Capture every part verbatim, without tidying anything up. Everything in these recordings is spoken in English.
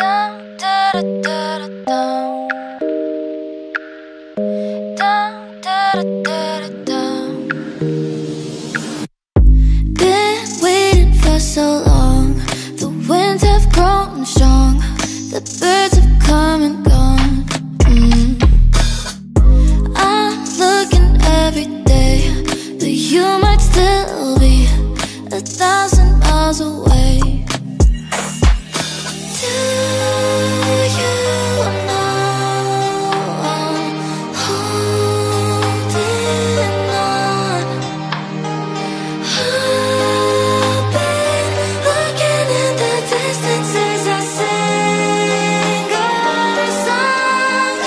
Dum, da, da, da, da, dum. Dum, da, da, da, da, dum. Been waiting for so long. The winds have grown strong. The birds have come and gone. mm. I'm looking every day, but you might still be a thousand miles away. Do you know I'm holding on? I've been looking in the distance as I sing our song.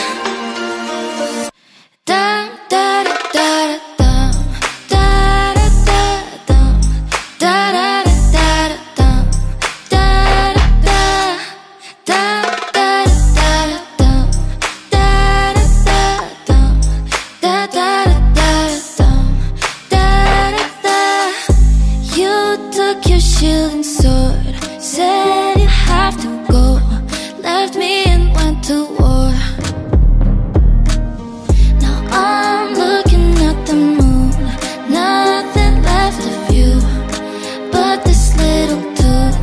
Dum, da, da, da, da, dum. Da, da, da, dum. Da, da, da, da, dum. Da, da, da. Dum, da, da, da, dum. Da, da, da, dum. Da, da, da, dum. Da, da, da. You took your shield and sword, said you have to go, left me and went to war. Now I'm looking at the moon, nothing left of you but this little tune.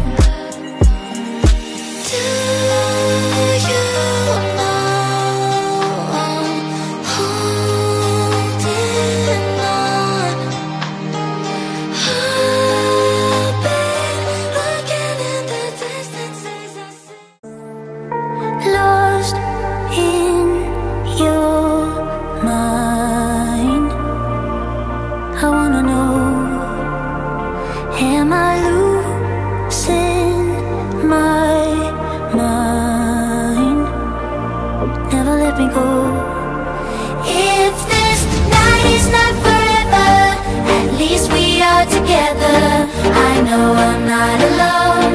Do you know I'm holding on? I've been looking in the distance as I sing. Lost in your mind, I wanna know, am I losing my mind? Never let me go. If this night is not forever, at least we are together. I know I'm not alone.